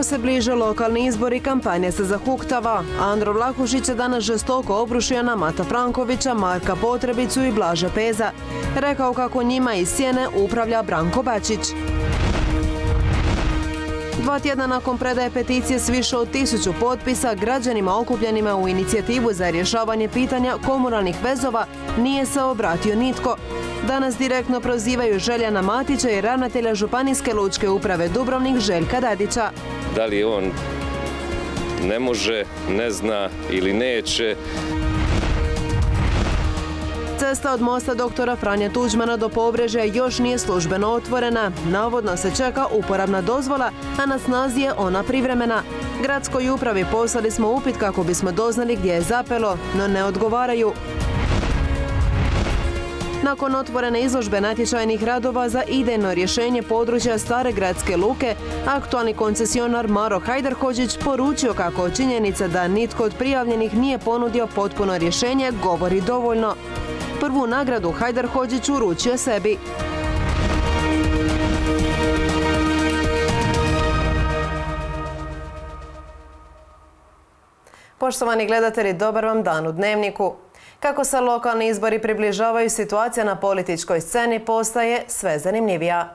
se bliže lokalni izbori, kampanja se zahuktava. Andro Vlahušić je danas žestoko obrušio na Mata Frankovića, Marka Potrebicu i Blaža Peza. Rekao kako njima iz sjene upravlja Branko Bačić. 2 tjedna nakon predaje peticije s više od 1000 potpisa građanima okupljenima u inicijativu za rješavanje pitanja komunalnih vezova nije se obratio nitko. Danas direktno prozivaju Željana Matića i ravnatelja Županijske lučke uprave Dubrovnik Željka Dadića. Da li on ne može, ne zna ili neće. Cesta od mosta doktora Franje Tuđmana do Pobrežja još nije službeno otvorena. Navodno se čeka uporabna dozvola, a na snazi je ona privremena. Gradskoj upravi poslali smo upit kako bismo doznali gdje je zapelo, no ne odgovaraju. Nakon otvorene izložbe natječajnih radova za idejno rješenje područja Stare gradske luke, aktualni koncesionar Maro Hajdarhodžić poručio kako činjenica da nitko od prijavljenih nije ponudio potpuno rješenje govori dovoljno. Prvu nagradu Hajdarhodžić uručio sebi. Poštovani gledatelji, dobar vam dan u Dnevniku. Kako se lokalni izbori približavaju, situacija na političkoj sceni postaje sve zanimljivija.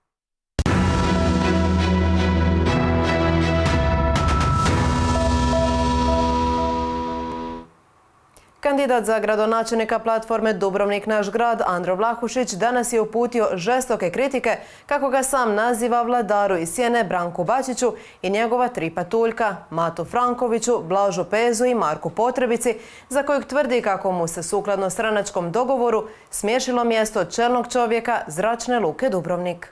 Kandidat za gradonačelnika platforme Dubrovnik naš grad Andro Vlahušić danas je uputio žestoke kritike, kako ga sam naziva, vladaru iz sjene Branku Bačiću i njegova 3 patuljka, Matu Frankoviću, Blažu Pezu i Marku Potrebici, za kojeg tvrdi kako mu se sukladno stranačkom dogovoru smješilo mjesto čelnog čovjeka Zračne luke Dubrovnik.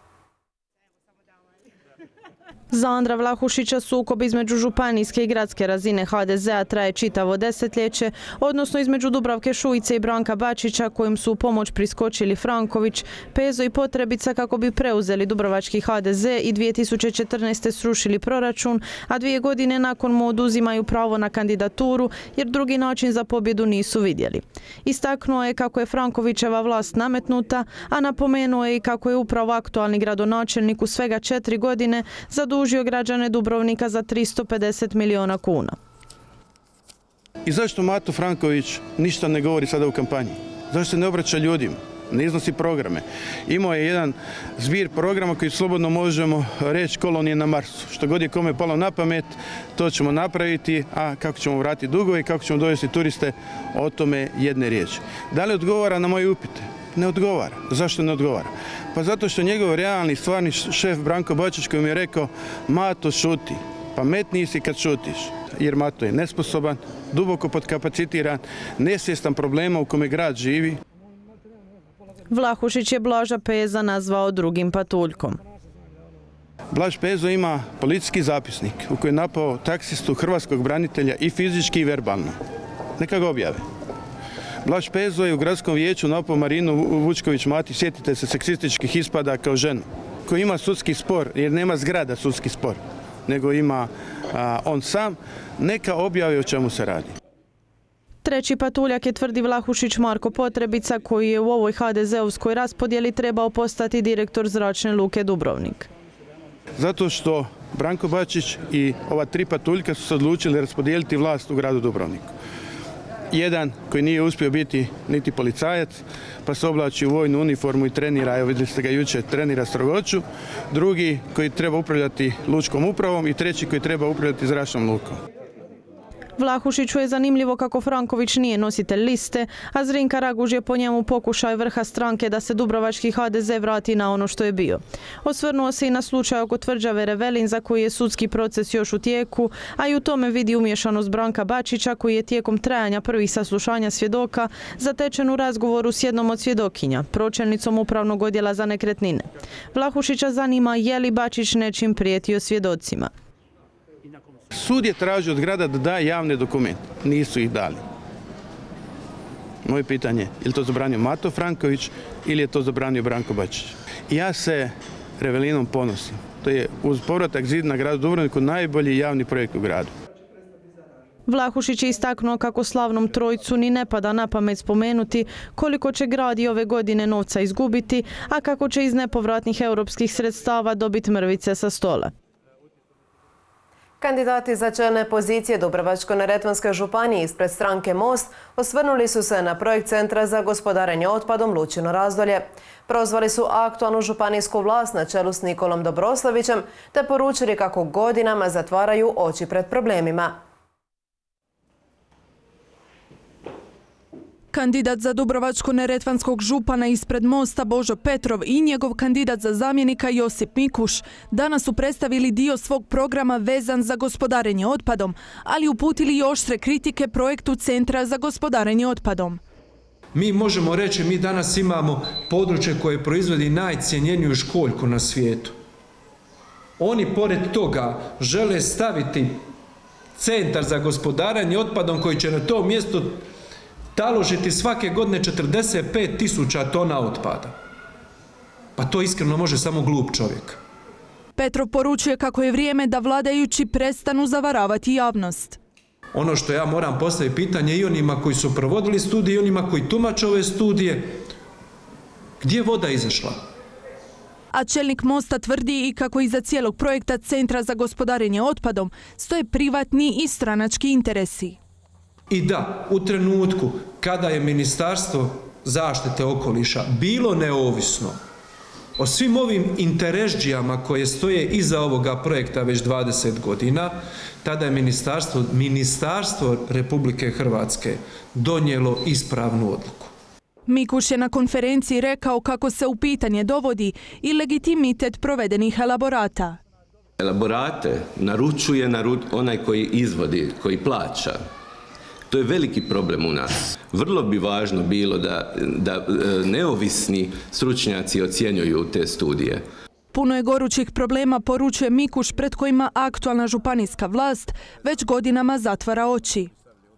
Za Andra Vlahušića sukob između županijske i gradske razine HDZ-a traje čitavo desetljeće, odnosno između Dubravke Šuice i Branka Bačića, kojim su u pomoć priskočili Franković, Pezo i Potrebica kako bi preuzeli dubrovački HDZ i 2014. srušili proračun, a 2 godine nakon mu oduzimaju pravo na kandidaturu jer drugi način za pobjedu nisu vidjeli. Istaknuo je kako je Frankovićeva vlast nametnuta, a napomenuo je i kako je upravo aktualni gradonačelnik u svega 4 godine zadužio građane Dubrovnika za 350 milijuna kuna. I zašto Mato Franković ništa ne govori sada u kampanji? Zašto se ne obraća ljudima? Ne iznosi programe. Imao je jedan zbir programa koji slobodno možemo reći kolonije na Marsu. Što god je kome palo na pamet, to ćemo napraviti, a kako ćemo vratiti dugove i kako ćemo dovesti turiste, o tome jedne riječi. Da li odgovara na moje upite? Ne odgovara. Zašto ne odgovara? Pa zato što njegov realni, stvarni šef Branko Bačić koji mi je rekao: Mato, šuti, pametniji si kad šutiš. Jer Mato je nesposoban, duboko podkapacitiran, nesvjestan problema u kome grad živi. Vlahušić je Blaža Peza nazvao drugim patuljkom. Blaž Pezo ima policijski zapisnik u kojem je napao taksistu hrvatskog branitelja i fizički i verbalno. Neka ga objave. Blaž Pezo je u gradskom vijeću napao Marinu Vučković-Mati, sjetite se seksističkih ispada kao ženu, koji ima sudski spor, jer nema zgrada sudski spor, nego ima on sam, neka objave o čemu se radi. Treći patuljak je, tvrdi Vlahušić, Marko Potrebica, koji je u ovoj HDZ-ovskoj raspodjeli trebao postati direktor Zračne luke Dubrovnik. Zato što Branko Bačić i ova 3 patuljka su se odlučili raspodijeliti vlast u gradu Dubrovniku. Jedan koji nije uspio biti niti policajac, pa se oblači u vojnu uniformu i trenira, evo vidjeli ste ga jučer, trenira strogoću. Drugi koji treba upravljati lučkom upravom i treći koji treba upravljati zračnom lukom. Vlahušiću je zanimljivo kako Franković nije nositelj liste, a Zrinka Raguž je po njemu pokušaj vrha stranke da se dubrovački HDZ vrati na ono što je bio. Osvrnuo se i na slučaj oko tvrđave Revelin, za koji je sudski proces još u tijeku, a i u tome vidi umješanost Branka Bačića, koji je tijekom trajanja prvih saslušanja svjedoka zatečen u razgovoru s jednom od svjedokinja, pročelnicom upravnog odjela za nekretnine. Vlahušića zanima je li Bačić nečim prijetio svjedocima. Sud je tražio od grada da daje javne dokumente. Nisu ih dali. Moje pitanje je li to zabranio Mato Franković ili je to zabranio Branko Bačić. Ja se Revelinom ponosim. To je uz povratak zid na gradu Dubrovniku najbolji javni projekt u gradu. Vlahušić je istaknuo kako slavnom trojcu ni ne pada na pamet spomenuti koliko će grad i ove godine novca izgubiti, a kako će iz nepovratnih europskih sredstava dobiti mrvice sa stola. Kandidati za čelne pozicije Dubrovačko-neretvanske županije ispred stranke Most osvrnuli su se na projekt Centra za gospodarenje otpadom Lučino Razdolje. Prozvali su aktualnu županijsku vlast na čelu s Nikolom Dobroslovićem te poručili kako godinama zatvaraju oči pred problemima. Kandidat za Dubrovačko-neretvanskog župana ispred Mosta Božo Petrov i njegov kandidat za zamjenika Josip Mikuš danas su predstavili dio svog programa vezan za gospodarenje otpadom, ali uputili i oštre kritike projektu Centra za gospodarenje otpadom. Mi možemo reći, mi danas imamo područje koje proizvodi najcjenjeniju školjku na svijetu. Oni pored toga žele staviti Centar za gospodarenje otpadom koji će na to mjesto taložiti svake godine 45.000 tona otpada. Pa to iskreno može samo glup čovjek. Petrov poručuje kako je vrijeme da vladajući prestanu zavaravati javnost. Ono što ja moram postaviti pitanje i onima koji su provodili studije i onima koji tumače ove studije, gdje je voda izašla? A čelnik Mosta tvrdi i kako iza cijelog projekta Centra za gospodarenje otpadom stoje privatni i stranački interesi. I da, u trenutku kada je Ministarstvo zaštite okoliša bilo neovisno o svim ovim interesđijama koje stoje iza ovoga projekta već 20 godina, tada je Ministarstvo Republike Hrvatske donijelo ispravnu odluku. Mikuš je na konferenciji rekao kako se u pitanje dovodi i legitimitet provedenih elaborata. Elaborate naručuje onaj koji izvodi, koji plaća. To je veliki problem u nas. Vrlo bi važno bilo da neovisni stručnjaci ocjenjuju te studije. Puno je gorućih problema, poručuje Mikuš, pred kojima aktualna županijska vlast već godinama zatvara oči.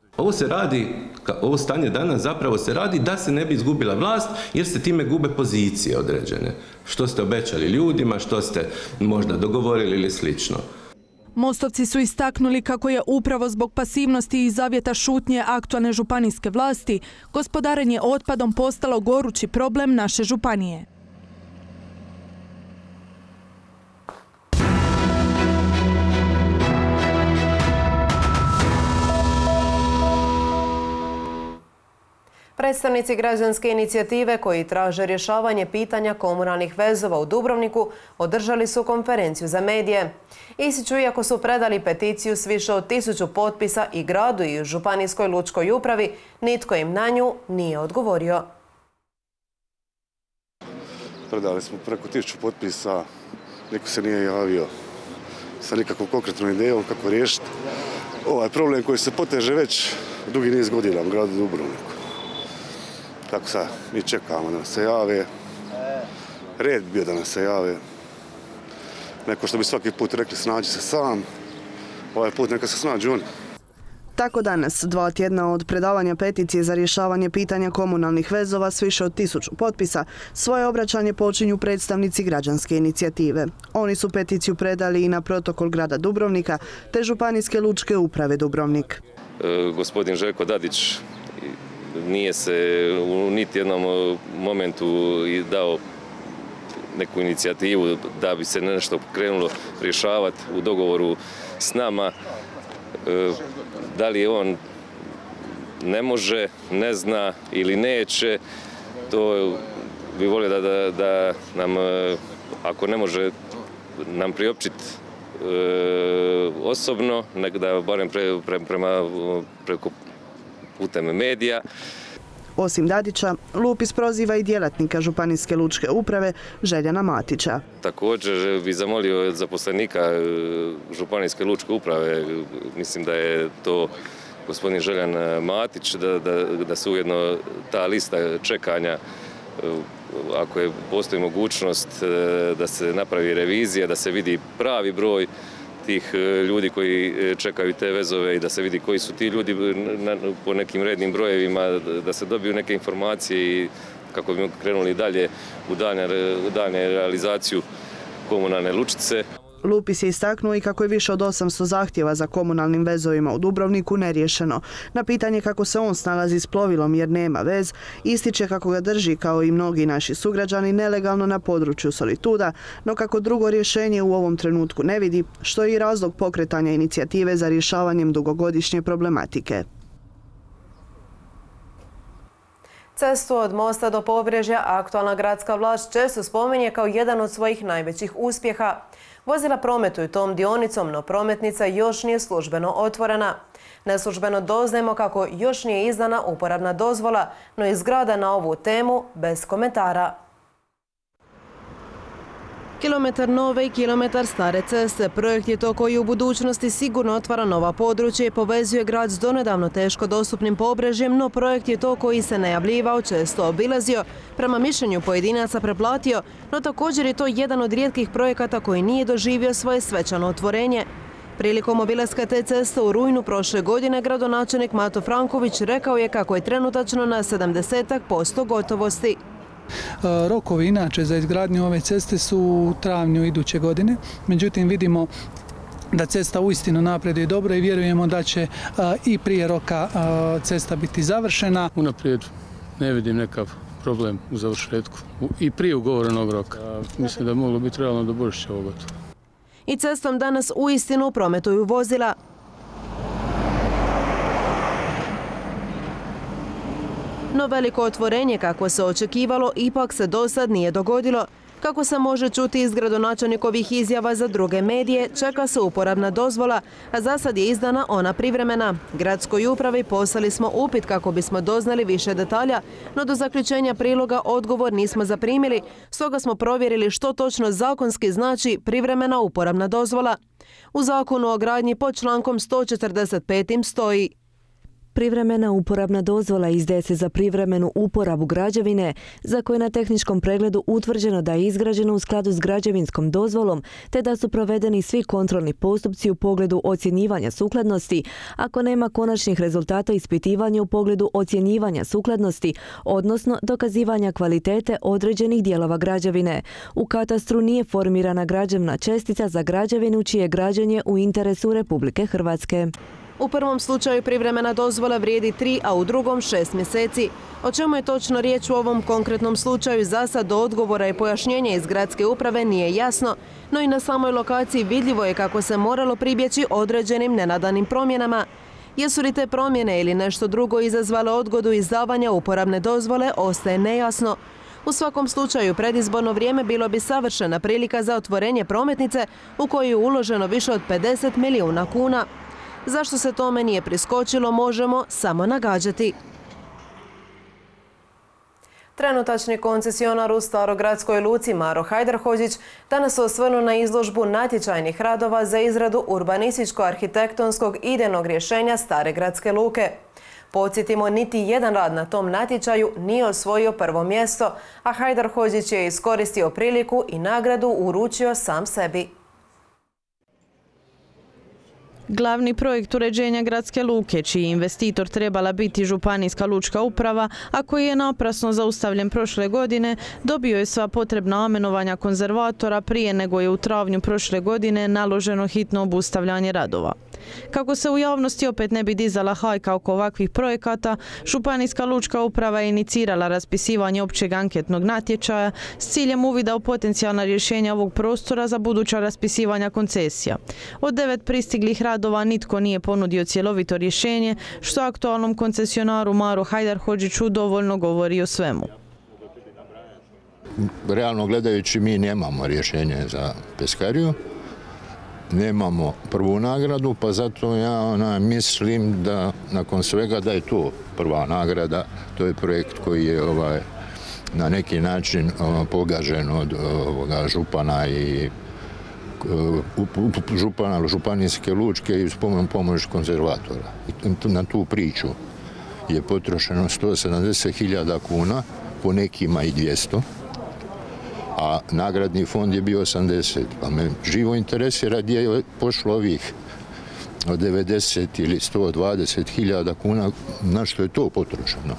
Ovo stanje danas zapravo se radi da se ne bi izgubila vlast, jer se time gube pozicije određene. Što ste obećali ljudima, što ste možda dogovorili ili slično. Mostovci su istaknuli kako je upravo zbog pasivnosti i zavjeta šutnje aktualne županijske vlasti gospodarenje otpadom postalo gorući problem naše županije. Predstavnici građanske inicijative koji traže rješavanje pitanja komunalnih vezova u Dubrovniku održali su konferenciju za medije. Ističu, iako su predali peticiju s više od 1000 potpisa i gradu i županijskoj lučkoj upravi, nitko im na nju nije odgovorio. Predali smo preko 1000 potpisa, niko se nije javio sa nikakvom konkretnom idejom kako riješiti ovaj problem koji se poteže već dugi niz godina u gradu Dubrovniku. Tako sad, mi čekamo da nas se jave. Red bio da nas se jave. Neko što bi svaki put rekli snađi se sam, ovaj put neka se snađu oni. Tako danas, 2 tjedna od predavanja peticije za rješavanje pitanja komunalnih vezova s više od 1000 potpisa, svoje obraćanje počinju predstavnici građanske inicijative. Oni su peticiju predali i na protokol grada Dubrovnika te županijske lučke uprave Dubrovnik. Gospodin Željko Dadić nije se u niti jednom momentu dao neku inicijativu da bi se nešto krenulo rješavati u dogovoru s nama. Da li on ne može, ne zna ili neće, to bi volio da nam, ako ne može nam priopćiti osobno, nek da barem preko putem medija. Osim Dadića, Lupis proziva i djelatnika županijske lučke uprave Željana Matića. Također bi zamolio zaposlenika županijske lučke uprave, mislim da je to gospodin Željan Matić, da se ujedno ta lista čekanja, ako je postoji mogućnost da se napravi revizija, da se vidi pravi broj tih ljudi koji čekaju te vezove i da se vidi koji su ti ljudi po nekim rednim brojevima, da se dobiju neke informacije i kako bi krenuli dalje u daljnju realizaciju komunalne lučice. Lupis je istaknuo i kako je više od 800 zahtjeva za komunalnim vezovima u Dubrovniku neriješeno. Na pitanje kako se on snalazi s plovilom jer nema vez, ističe kako ga drži kao i mnogi naši sugrađani nelegalno na području Solituda, no kako drugo rješenje u ovom trenutku ne vidi, što je i razlog pokretanja inicijative za rješavanjem dugogodišnje problematike. Cestu od mosta do pobrežja aktualna gradska vlast često spominje kao jedan od svojih najvećih uspjeha. Vozila prometuju tom dionicom, no prometnica još nije službeno otvorena. Neslužbeno doznajemo kako još nije izdana uporabna dozvola, no iz grada na ovu temu bez komentara. Kilometar nove i kilometar stare ceste. Projekt je to koji u budućnosti sigurno otvara nova područja i povezuje grad s donedavno teško dostupnim pobrežjem, no projekt je to koji se najavljivao, često obilazio, prema mišljenju pojedinaca preplatio, no također je to jedan od rijetkih projekata koji nije doživio svoje svečano otvorenje. Prilikom obilaska te ceste u rujnu prošle godine gradonačelnik Mato Franković rekao je kako je trenutačno na 70% gotovosti. Rokovi inače za izgradnju ove ceste su u travnju iduće godine, međutim vidimo da cesta uistinu napreduje dobro i vjerujemo da će i prije roka cesta biti završena. Unaprijed ne vidim nekav problem u završetku i prije ugovorenog roka. Mislim da je moglo biti realno do Božića ovo gotovo. I cestom danas uistinu prometuju vozila. No veliko otvorenje, kako se očekivalo, ipak se do sad nije dogodilo. Kako se može čuti iz gradonačelnikovih izjava za druge medije, čeka se uporabna dozvola, a za sad je izdana ona privremena. Gradskoj upravi poslali smo upit kako bismo doznali više detalja, no do zaključenja priloga odgovor nismo zaprimili, stoga smo provjerili što točno zakonski znači privremena uporabna dozvola. U zakonu o gradnji pod člankom 145. stoji: privremena uporabna dozvola izdaje se za privremenu uporabu građevine za koje je na tehničkom pregledu utvrđeno da je izgrađeno u skladu s građevinskom dozvolom te da su provedeni svi kontrolni postupci u pogledu ocjenjivanja sukladnosti, ako nema konačnih rezultata ispitivanja u pogledu ocjenjivanja sukladnosti, odnosno dokazivanja kvalitete određenih dijelova građevine. U katastru nije formirana građevna čestica za građevinu čije građenje u interesu Republike Hrvatske. U prvom slučaju privremena dozvola vrijedi 3, a u drugom 6 mjeseci. O čemu je točno riječ u ovom konkretnom slučaju, za sad do odgovora i pojašnjenja iz gradske uprave nije jasno, no i na samoj lokaciji vidljivo je kako se moralo pribjeći određenim nenadanim promjenama. Jesu li te promjene ili nešto drugo izazvale odgodu izdavanja uporabne dozvole, ostaje nejasno. U svakom slučaju, predizborno vrijeme bilo bi savršena prilika za otvorenje prometnice u koju je uloženo više od 50 milijuna kuna. Zašto se tome nije priskočilo, možemo samo nagađati. Trenutačni koncesionar u Starogradskoj luci Maro Hajdarhodžić danas se osvrnuo na izložbu natječajnih radova za izradu urbanističko-arhitektonskog idejnog rješenja Stare gradske luke. Podsjetimo, niti jedan rad na tom natječaju nije osvojio prvo mjesto, a Hajdarhodžić je iskoristio priliku i nagradu uručio sam sebi. Glavni projekt uređenja gradske luke, čiji investitor trebala biti Županijska lučka uprava, a koji je naprasno zaustavljen prošle godine, dobio je sva potrebna amenovanja konzervatora prije nego je u travnju prošle godine naloženo hitno obustavljanje radova. Kako se u javnosti opet ne bi dizala hajka oko ovakvih projekata, Županijska lučka uprava je inicirala raspisivanje općeg anketnog natječaja s ciljem uvida u potencijalna rješenja ovog prostora za buduća raspisivanja koncesija. Od 9 pristiglih radova nitko nije ponudio cjelovito rješenje, što aktualnom koncesionaru Maru Hajdarhodžiću dovoljno govori o svemu. Realno gledajući, mi nemamo rješenje za peskariju. Nemamo prvu nagradu, pa zato ja mislim da nakon svega da je to prva nagrada. To je projekt koji je na neki način pogažen od župana i Županijske lučke i uz pomoć konzervatora. Na tu priču je potrošeno 170.000 kuna, po nekima i 200. A nagradni fond je bio 80. Pa me živo interesira gdje je pošlo ovih od 90 ili 120.000 kuna, na što je to potrošeno.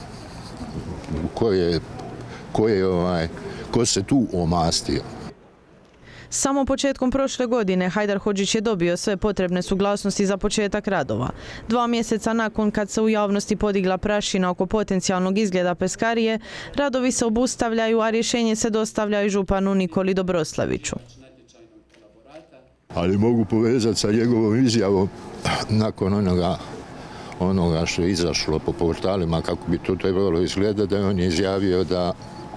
Ko se tu omastio? Samo početkom prošle godine Hajdar Hodžić je dobio sve potrebne suglasnosti za početak radova. 2 mjeseca nakon kad se u javnosti podigla prašina oko potencijalnog izgleda peskarije, radovi se obustavljaju, a rješenje se dostavlja i županu Nikoli Dobroslaviću. Ali mogu povezati sa njegovom izjavom nakon onoga što je izašlo po portalima kako bi to trebalo izgledati, da on je izjavio da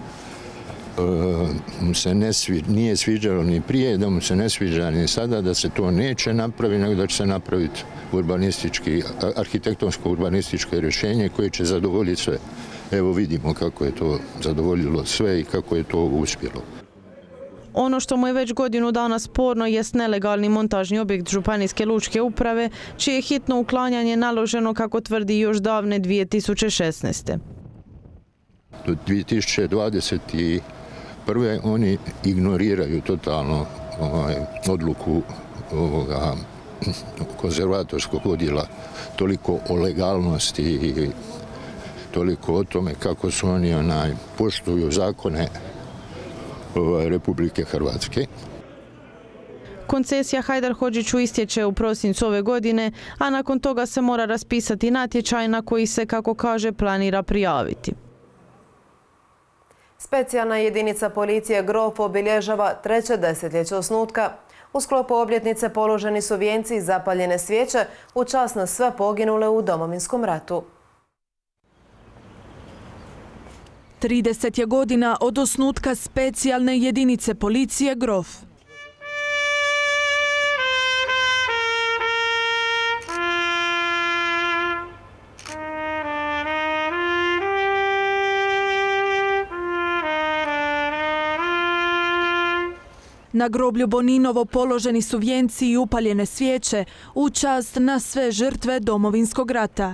mu se nije sviđalo ni prije, da mu se ne sviđa ni sada, da se to neće napraviti, nego da će se napraviti arhitektonsko-urbanističko rješenje koje će zadovoljiti sve. Evo vidimo kako je to zadovoljilo sve i kako je to uspjelo. Ono što mu je već godinu dana sporno jest nelegalni montažni objekt Županijske lučke uprave, čije je hitno uklanjanje naloženo, kako tvrdi, još davne 2016. Do 2021. oni ignoriraju totalno odluku konzervatorskog odjela, toliko o legalnosti i toliko o tome kako su oni poštuju zakone Republike Hrvatske. Koncesija Hajdar Hodžiću istječe u prosincu ove godine, a nakon toga se mora raspisati natječaj na koji se, kako kaže, planira prijaviti. Specijalna jedinica policije Grof obilježava 3. desetljeće osnutka. U sklopu obljetnice položeni su vijenci i zapaljene svijeće u čast na sve poginule u Domovinskom ratu. 30 je godina od osnutka specijalne jedinice policije Grof. Na groblju Boninovo položeni su vijenci i upaljene svijeće u čast na sve žrtve Domovinskog rata.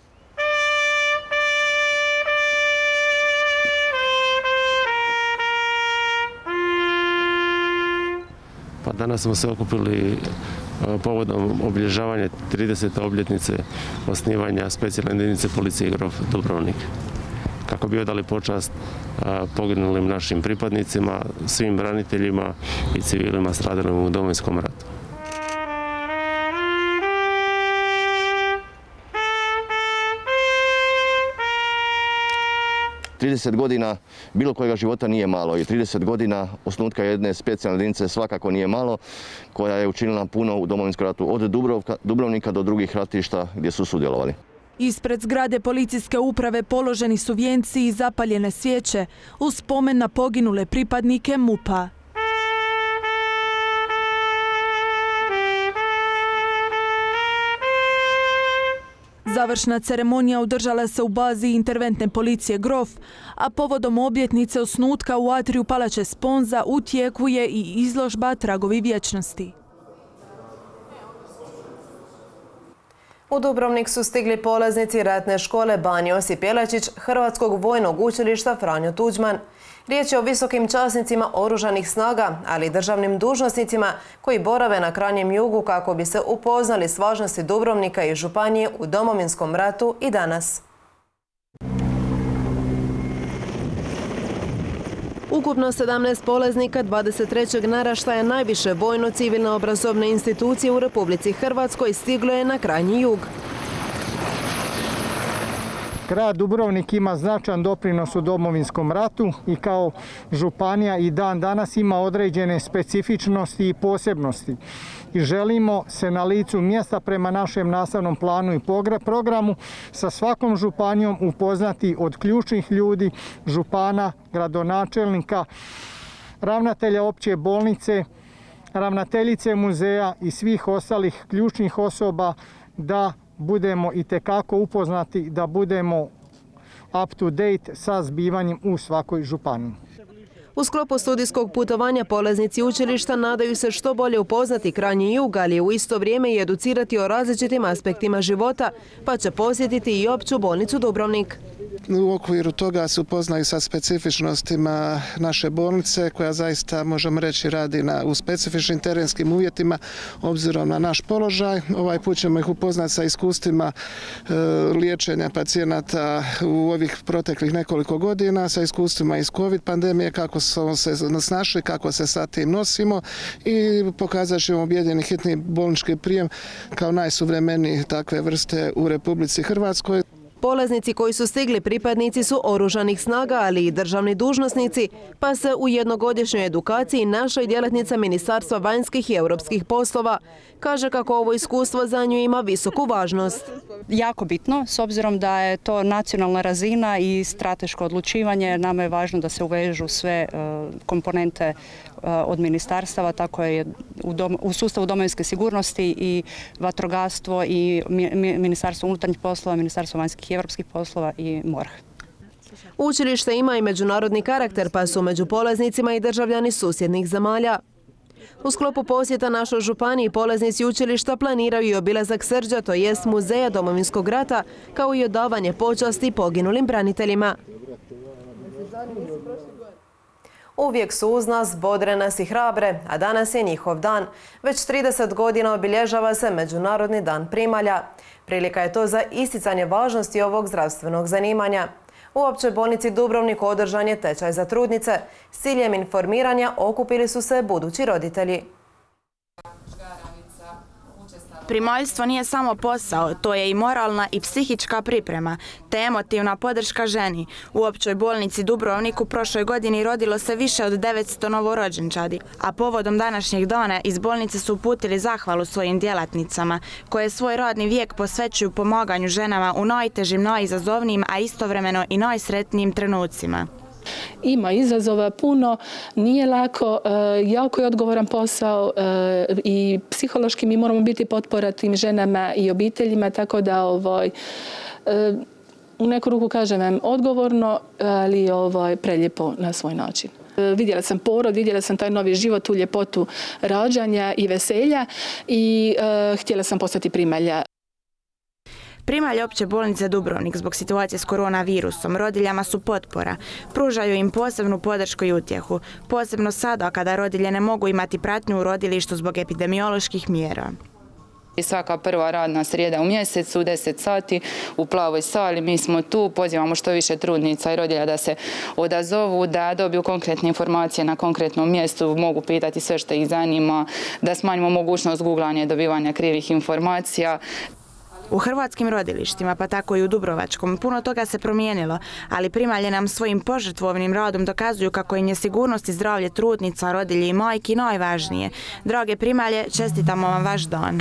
Danas smo se okupili povodom obilježavanja 30. obljetnice osnivanja specijalne jedinice policije Grof Dubrovnik, kako bi odali počast poginulim našim pripadnicima, svim braniteljima i civilima stradalim u Domovinskom ratu. Trideset godina bilo kojega života nije malo i 30 godina osnutka jedne specijalne jedinice svakako nije malo, koja je učinila puno u Domovinskom ratu od Dubrovnika do drugih ratišta gdje su sudjelovali. Ispred zgrade policijske uprave položeni su vijenci i zapaljene svijeće u spomen na poginule pripadnike MUP-a. Završna ceremonija održala se u bazi interventne policije Grof, a povodom obljetnice osnutka u atriju Palače Sponza u tijeku je i izložba Tragovi vječnosti. U Dubrovnik su stigli polaznici ratne škole Ban Josip Jelačić Hrvatskog vojnog učilišta Franjo Tuđman. Riječ je o visokim časnicima oružanih snaga, ali i državnim dužnosnicima koji borave na krajnjem jugu kako bi se upoznali s važnosti Dubrovnika i županije u Domovinskom ratu i danas. Ukupno 17 polaznika 23. naraštaja najviše vojno-civilne obrazovne institucije u Republici Hrvatskoj stiglo je na krajnji jug. Grad Dubrovnik ima značajan doprinos u Domovinskom ratu i kao županija i dan danas ima određene specifičnosti i posebnosti. I želimo se na licu mjesta prema našem nastavnom planu i programu sa svakom županijom upoznati od ključnih ljudi, župana, gradonačelnika, ravnatelja opće bolnice, ravnateljice muzeja i svih ostalih ključnih osoba da budemo itekako upoznati, da budemo up to date sa zbivanjem u svakoj županiji. U sklopu studijskog putovanja polaznici učilišta nadaju se što bolje upoznati krajnji jug, ali u isto vrijeme i educirati o različitim aspektima života, pa će posjetiti i opću bolnicu Dubrovnik. u okviru toga se upoznaju sa specifičnostima naše bolnice koja zaista, možemo reći, radi u specifičnim terenskim uvjetima obzirom na naš položaj. Ovaj put ćemo ih upoznati sa iskustvima liječenja pacijenata u ovih proteklih nekoliko godina, sa iskustvima iz COVID pandemije, kako smo se snašli, kako se sa tim nosimo i pokazat ćemo objedinjeni hitni bolnički prijem kao najsuvremeniji takve vrste u Republici Hrvatskoj. Polaznici koji su stigli pripadnici su oružanih snaga, ali i državni dužnosnici, pa se u jednogodišnjoj edukaciji našla i djelatnica Ministarstva vanjskih i europskih poslova. Kaže kako ovo iskustvo za nju ima visoku važnost. Jako bitno, s obzirom da je to nacionalna razina i strateško odlučivanje, nama je važno da se uvežu sve komponente od ministarstava, tako je u sustavu domovinske sigurnosti i vatrogastvo i Ministarstvo unutarnjih poslova, Ministarstvo vanjskih i europskih poslova i MORH. Učilište ima i međunarodni karakter, pa su među polaznicima i državljani susjednih zemalja. U sklopu posjeta našoj županiji polaznici učilišta planiraju i obilazak Srđa, to jest muzeja Domovinskog rata, kao i odavanje počasti poginulim braniteljima. Uvijek su uz nas, bodre nas i hrabre, a danas je njihov dan. Već 30 godina obilježava se Međunarodni dan primalja. Prilika je to za isticanje važnosti ovog zdravstvenog zanimanja. U Općoj bolnici Dubrovnik održan je tečaj za trudnice. S ciljem informiranja okupili su se budući roditelji. Primaljstvo nije samo posao, to je i moralna i psihička priprema, te emotivna podrška ženi. U Općoj bolnici Dubrovnik u prošloj godini rodilo se više od 900 novorođenčadi, a povodom današnjeg dana iz bolnice su uputili zahvalu svojim djelatnicama, koje svoj radni vijek posvećuju pomaganju ženama u najtežim, najizazovnijim, a istovremeno i najsretnijim trenucima. Ima izazova puno, nije lako, jako je odgovoran posao i psihološki mi moramo biti potpora tim ženama i obiteljima, tako da u neku ruku kažem vam odgovorno, ali preljepo na svoj način. Vidjela sam porod, vidjela sam taj novi život, tu ljepotu rađanja i veselja i htjela sam postati primalja. Primalje Opće bolnice Dubrovnik zbog situacije s koronavirusom rodiljama su potpora. Pružaju im posebnu podršku i utjehu, posebno sada kada rodilje ne mogu imati pratnju u rodilištu zbog epidemioloških mjera. Svaka prva radna srijeda u mjesecu, 10 sati u plavoj sali, mi smo tu, pozivamo što više trudnica i rodilja da se odazovu, da dobiju konkretne informacije na konkretnom mjestu, mogu pitati sve što ih zanima, da smanjimo mogućnost googlanja i dobivanja krivih informacija. U hrvatskim rodilištima, pa tako i u Dubrovačkom, puno toga se promijenilo, ali primalje nam svojim požrtvovnim radom dokazuju kako im je sigurnost i zdravlje trudnica, rodilje i majki najvažnije. Drage primalje, čestitamo vam vaš dan.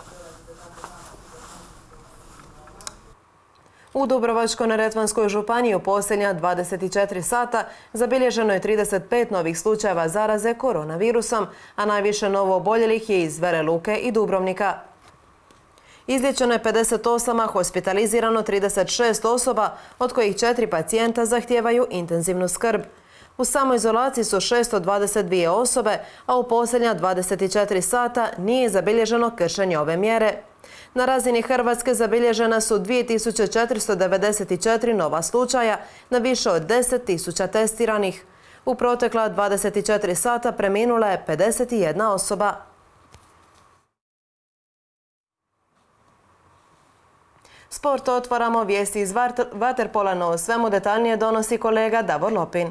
U Dubrovačko-neretvanskoj županiji u posljednja 24 sata zabilježeno je 35 novih slučajeva zaraze koronavirusom, a najviše novo oboljelih je iz Vele Luke i Dubrovnika. Izliječeno je 58, a hospitalizirano 36 osoba, od kojih 4 pacijenta zahtijevaju intenzivnu skrb. U samoizolaciji su 622 osobe, a u posljednja 24 sata nije zabilježeno kršenje ove mjere. Na razini Hrvatske zabilježena su 2494 nova slučaja na više od 10.000 testiranih. U protekla 24 sata preminula je 51 osoba. Sport otvaramo, vijesti iz vaterpola, no o svemu detaljnije donosi kolega Davor Lopin.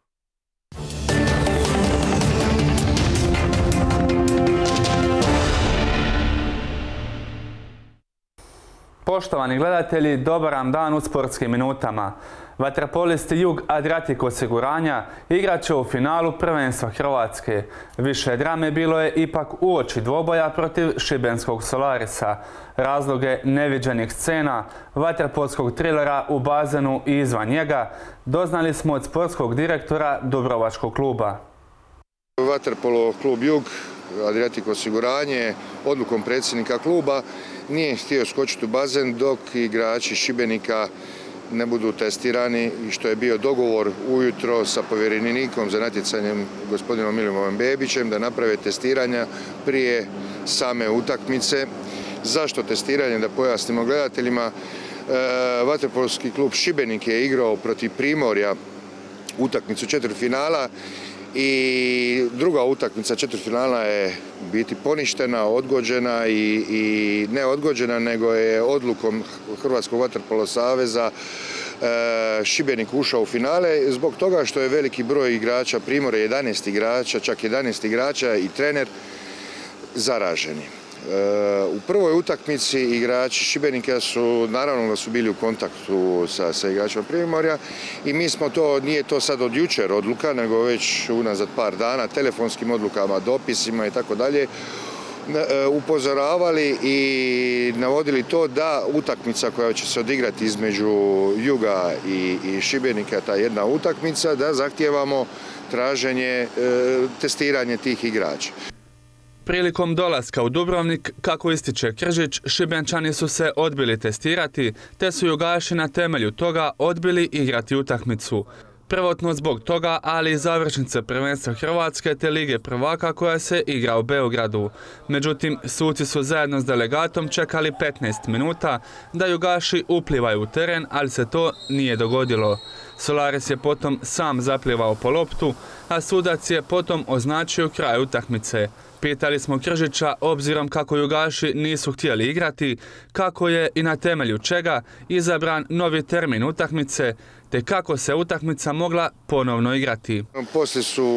Poštovani gledatelji, dobar vam dan u sportskim minutama. Vaterpolisti Jug Adriatic osiguranja igrat će u finalu prvenstva Hrvatske. Više drame bilo je ipak uoči dvoboja protiv šibenskog Solarisa. Razloge neviđenih scena, vaterpolskog trilera u bazenu i izvan njega doznali smo od sportskog direktora Dubrovačkog kluba. Vaterpolo klub Jug, Adriatic osiguranje, odlukom predsjednika kluba nije htio skočiti u bazen dok igrači Šibenika ne budu testirani, i što je bio dogovor ujutro sa povjerenikom za natjecanjem gospodinom Milimovom Bebićem da naprave testiranja prije same utakmice. Zašto testiranje? Da pojasnimo gledateljima. Vaterpolski klub Šibenik je igrao protiv Primorja utakmicu četvrtfinala i druga utakmica četvrtfinala je biti poništena, odgođena i ne odgođena, nego je odlukom Hrvatskog vaterpolo saveza Šibenik ušao u finale zbog toga što je veliki broj igrača Primorja, 11 igrača, čak 11 igrača i trener zaraženi. U prvoj utakmici igrači Šibenika su, naravno da su bili u kontaktu sa igračima Primorja i mi smo to, nije to sad od jučer odluka, nego već unazad par dana, telefonskim odlukama, dopisima i tako dalje, upozoravali i navodili to da utakmica koja će se odigrati između Juga i Šibenika, ta jedna utakmica, da zahtijevamo traženje, testiranje tih igrača. Prilikom dolaska u Dubrovnik, kako ističe Kržić, Šibenčani su se odbili testirati, te su Jugaši na temelju toga odbili igrati utakmicu. Prvotno zbog toga, ali i završnice prvenstva Hrvatske te Lige prvaka koja se igra u Beogradu. Međutim, suci su zajedno s delegatom čekali 15 minuta da Jugaši uplivaju u teren, ali se to nije dogodilo. Solaris je potom sam zaplivao po loptu, a sudac je potom označio kraj utakmice. Pitali smo Kržića, obzirom kako Jugaši nisu htjeli igrati, kako je i na temelju čega izabran novi termin utakmice, te kako se utakmica mogla ponovno igrati. Poslije su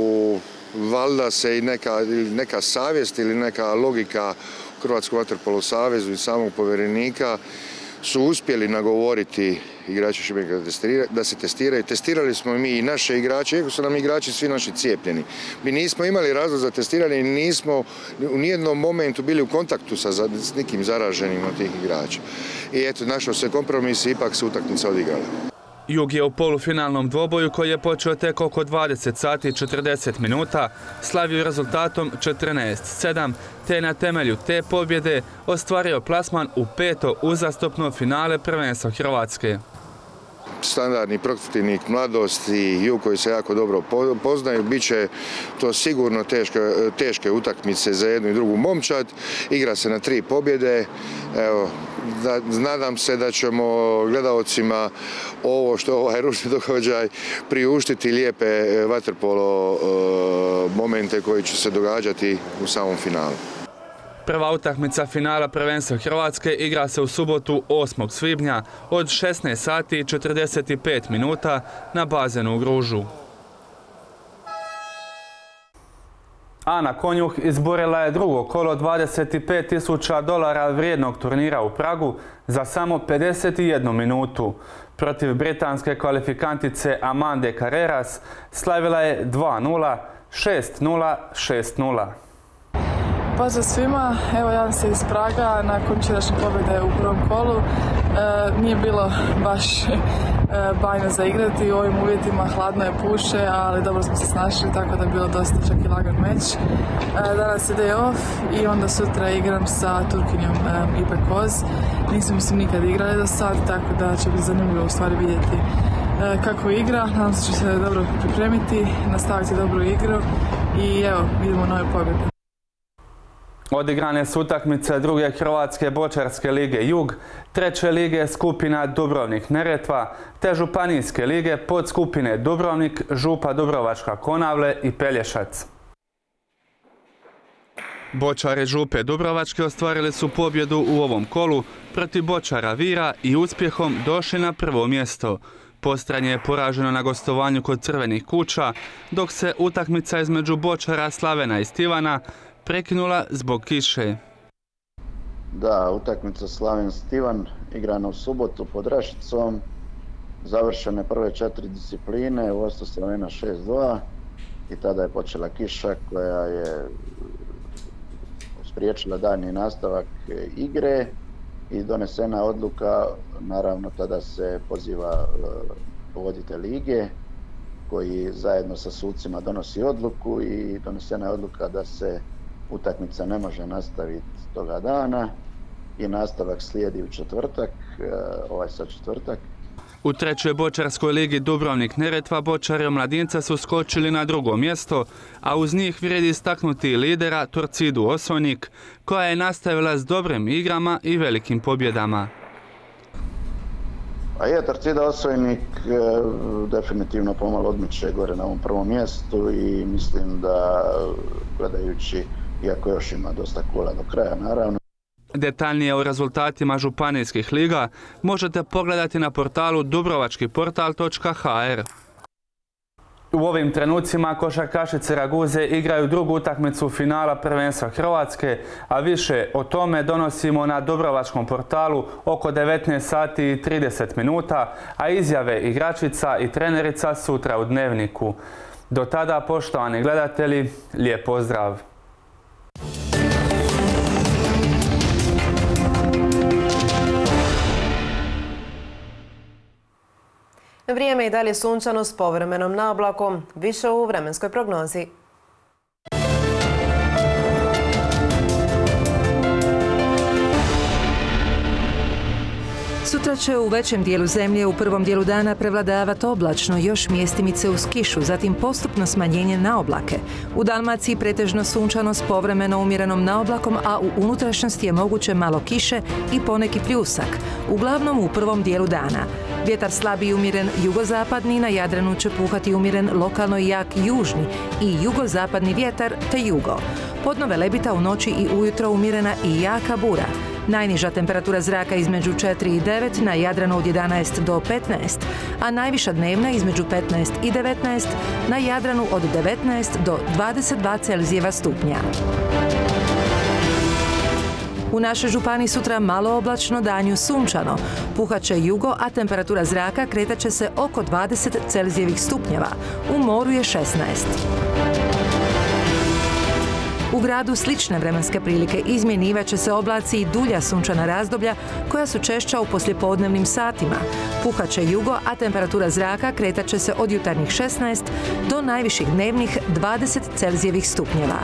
valjda se i neka savjest ili neka logika Hrvatskom vaterpolo savezu i samog povjerenika su uspjeli nagovoriti igrače Šibenika da se testiraju. Testirali smo mi i naše igrače, iako su nam igrači svi naši cijepljeni. Mi nismo imali razlog za testiranje i nismo u nijednom momentu bili u kontaktu s nikim zaraženim od tih igrača. I eto, našao se kompromis i ipak se utakmica odigrala. Jug je u polufinalnom dvoboju koji je počeo tek oko 20 sati i 40 minuta slavio rezultatom 14-7, te na temelju te pobjede ostvario plasman u 5. uzastopno finale prvenstva Hrvatske. Standardni protivnik Mladost i Jug koji se jako dobro poznaju, bit će to sigurno teške utakmice za jednu i drugu momčad. Igra se na 3 pobjede. Evo, nadam se da ćemo gledaocima ovo što ovaj ružni događaj priuštiti lijepe vaterpolo momente koji će se događati u samom finalu. Prva utakmica finala prvenstva Hrvatske igra se u subotu 8. svibnja od 16 sati i 45 minuta na bazenu u Gružu. Ana Konjuh izborila je drugo kolo $25.000 vrijednog turnira u Pragu za samo 51 minutu. Protiv britanske kvalifikantice Amande Carreras slavila je 2-0, 6-0, 6-0. Pozdrav svima, evo javim se iz Praga nakon jučerašnje pobjede u prvom kolu. Nije bilo baš bajno za igrati, u ovim uvjetima hladno je, puše, ali dobro smo se snašli, tako da je bilo dosta čak i lagan meč. Danas je day off i onda sutra igram sa Turkinjom Ipe Koz. Nismo mislim nikad igrali do sad, tako da će biti zanimljivo u stvari vidjeti kako igra. Nadam se će se dobro pripremiti, nastaviti dobru igru i evo, vidimo nove pobjede. Odigrane su utakmice druge Hrvatske bočarske lige Jug, treće lige skupina Dubrovnik-Neretva, te županijske lige podskupine Dubrovnik, Župa Dubrovačka Konavle i Pelješac. Bočari Župe Dubrovačke ostvarili su pobjedu u ovom kolu protiv Bočara Vira i uspjehom došli na prvo mjesto. Postranje je poraženo na gostovanju kod Crvenih kuća, dok se utakmica između Bočara Slavena i Stivana prekinula zbog kiše. Da, utakmica Slaven-Stivan igrana u subotu pod Rašicom, završene prve 4 discipline, vodstvo Slavena 6-2 i tada je počela kiša koja je spriječila daljnji nastavak igre i donesena odluka, naravno tada se poziva voditelj lige koji zajedno sa sucima donosi odluku i donesena je odluka da se utakmica ne može nastaviti toga dana i nastavak slijedi u četvrtak, ovaj sad četvrtak. U trećoj bočarskoj ligi Dubrovnik-Neretva bočari omladinca su skočili na drugo mjesto, a uz njih vrijedi istaknuti lidera Torcidu Osojnik, koja je nastavila s dobrim igrama i velikim pobjedama. A je, Torcida Osojnik definitivno pomalo odmiče gore na ovom prvom mjestu i mislim da gledajući, iako još ima dosta kola do kraja naravno. Detaljnije o rezultatima županijskih liga možete pogledati na portalu dubrovačkiportal.hr. U ovim trenucima košarkašice Raguze igraju drugu utakmicu finala prvenstva Hrvatske, a više o tome donosimo na Dubrovačkom portalu oko 19 sati i 30 minuta, a izjave igračica i trenerica sutra u Dnevniku. Do tada, poštovani gledatelji, lijep pozdrav! Vrijeme i dalje sunčano s povremenom naoblakom, više u vremenskoj prognozi. Sutra će u većem dijelu zemlje u prvom dijelu dana prevladavati oblačno, još mjestimice uz kišu, zatim postupno smanjenje na oblake. U Dalmaciji pretežno sunčano s povremeno umjerenom naoblakom, a u unutrašnjosti je moguće malo kiše i poneki pljusak, uglavnom u prvom dijelu dana. Vjetar slab i umjeren jugozapadni, na Jadranu će puhati umjeren lokalno jak južni i jugozapadni vjetar te jugo. Podno Velebita u noći i ujutro umjerena i jaka bura. Najniža temperatura zraka između 4 i 9, na Jadranu od 11 do 15, a najviša dnevna između 15 i 19, na Jadranu od 19 do 22 Celzijeva stupnja. U našoj županiji sutra malo oblačno, danju sunčano. Puhat će jugo, a temperatura zraka kretat će se oko 20 Celzijevih stupnjeva. U moru je 16. U gradu slične vremenske prilike, izmjenjivat će se oblaci i dulja sunčana razdoblja koja su češća u poslijepodnevnim satima. Puhat će jugo, a temperatura zraka kretat će se od jutarnjih 16 do najviših dnevnih 20 Celzijevih stupnjeva.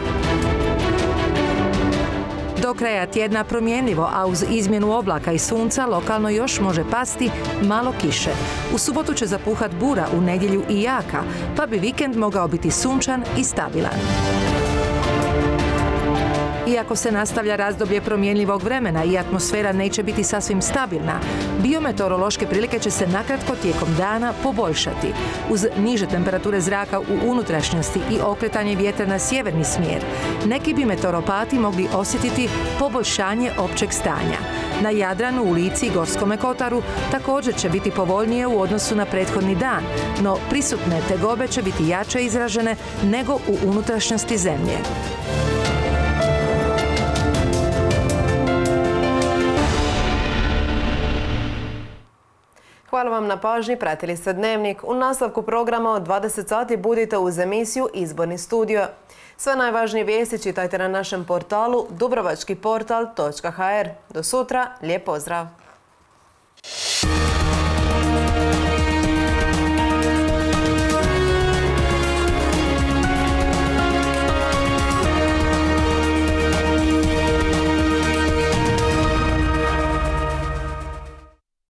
Do kraja tjedna promjenljivo, a uz izmjenu oblaka i sunca lokalno još može pasti malo kiše. U subotu će zapuhat bura, u nedjelju i jaka, pa bi vikend mogao biti sunčan i stabilan. Iako se nastavlja razdoblje promjenljivog vremena i atmosfera neće biti sasvim stabilna, biometeorološke prilike će se nakratko tijekom dana poboljšati. Uz niže temperature zraka u unutrašnjosti i okretanje vjetra na sjeverni smjer, neki bi meteoropati mogli osjetiti poboljšanje općeg stanja. Na Jadranu, u Lici i Gorskome kotaru također će biti povoljnije u odnosu na prethodni dan, no prisutne tegobe će biti jače izražene nego u unutrašnjosti zemlje. Hvala vam na pažnji, pratili ste Dnevnik. U nastavku programa od 20 sati budite uz emisiju Izborni studio. Sve najvažnije vijesti čitajte na našem portalu dubrovačkiportal.hr. Do sutra, lijep pozdrav!